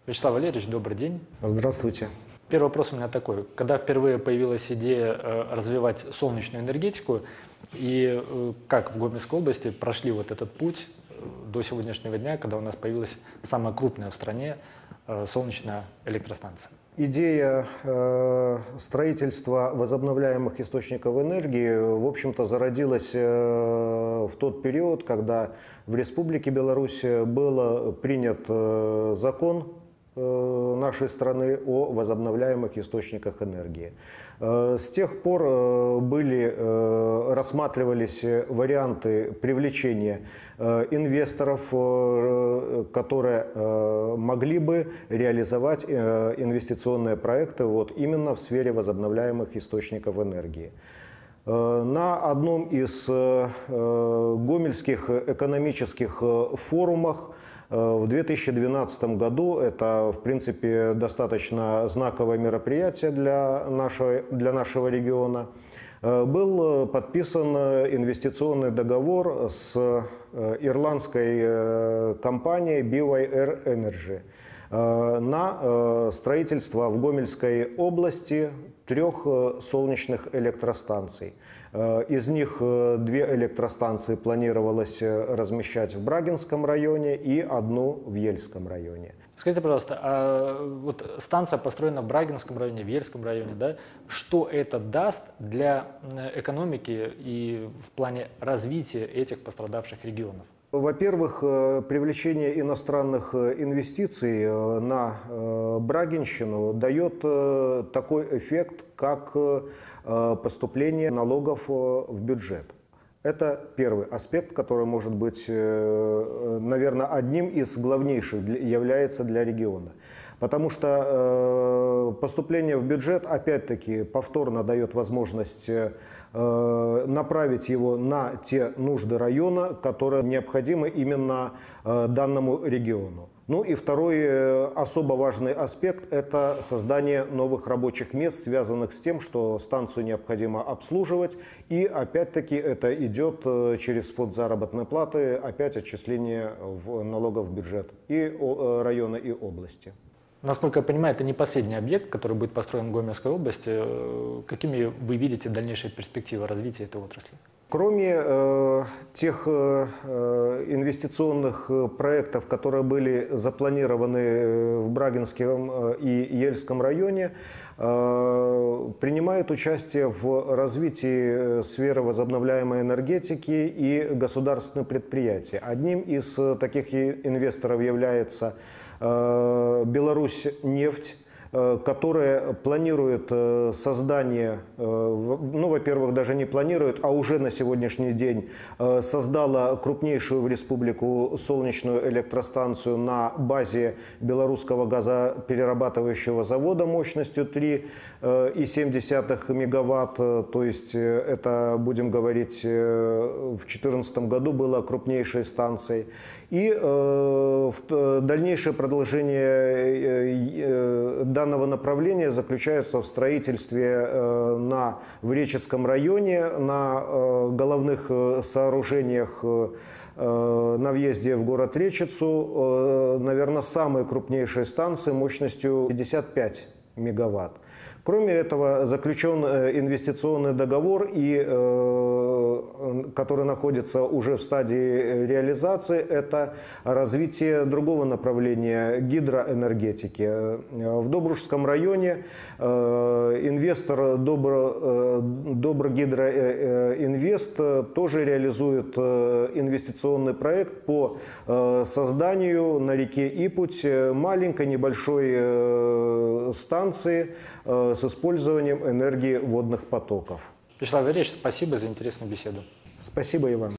Вячеслав Валерьевич, добрый день. Здравствуйте. Первый вопрос у меня такой. Когда впервые появилась идея развивать солнечную энергетику, и как в Гомельской области прошли вот этот путь до сегодняшнего дня, когда у нас появилась самая крупная в стране солнечная электростанция? Идея строительства возобновляемых источников энергии, в общем-то, зародилась в тот период, когда в Республике Беларусь был принят закон нашей страны о возобновляемых источниках энергии. С тех пор рассматривались варианты привлечения инвесторов, которые могли бы реализовать инвестиционные проекты именно в сфере возобновляемых источников энергии. На одном из гомельских экономических форумах в 2012 году, это, в принципе, достаточно знаковое мероприятие для нашего региона, был подписан инвестиционный договор с ирландской компанией BYR Energy на строительство в Гомельской области 3 солнечных электростанций. Из них 2 электростанции планировалось размещать в Брагинском районе и 1 в Ельском районе. Скажите, пожалуйста, а вот станция построена в Брагинском районе, в Ельском районе, да? Что это даст для экономики и в плане развития этих пострадавших регионов? Во-первых, привлечение иностранных инвестиций на Брагинщину дает такой эффект, как поступление налогов в бюджет. Это первый аспект, который может быть, наверное, одним из главнейших является для региона. Потому что поступление в бюджет, опять-таки, повторно дает возможность направить его на те нужды района, которые необходимы именно данному региону. Ну и второй особо важный аспект – это создание новых рабочих мест, связанных с тем, что станцию необходимо обслуживать. И опять-таки это идет через фонд заработной платы, опять отчисление налогов в бюджет и района, и области. Насколько я понимаю, это не последний объект, который будет построен в Гомельской области. Какими вы видите дальнейшие перспективы развития этой отрасли? Кроме тех инвестиционных проектов, которые были запланированы в Брагинском и Ельском районе, принимают участие в развитии сферы возобновляемой энергетики и государственные предприятия. Одним из таких инвесторов является Беларусьнефть, которая планирует создание, во-первых, даже не планирует, а уже на сегодняшний день создала крупнейшую в республику солнечную электростанцию на базе белорусского газоперерабатывающего завода мощностью 3,7 мегаватт. То есть это, будем говорить, в 2014 году была крупнейшей станцией. И дальнейшее продолжение данного направления заключается в строительстве в Речицком районе, на головных сооружениях на въезде в город Речицу, наверное, самой крупнейшей станции мощностью 55 мегаватт. Кроме этого, заключен инвестиционный договор, который находится уже в стадии реализации, это развитие другого направления – гидроэнергетики. В Добружском районе инвестор Доброгидроинвест тоже реализует инвестиционный проект по созданию на реке Ипуть маленькой небольшой станции с использованием энергии водных потоков. Вячеслав Валерьевич, спасибо за интересную беседу. Спасибо и вам.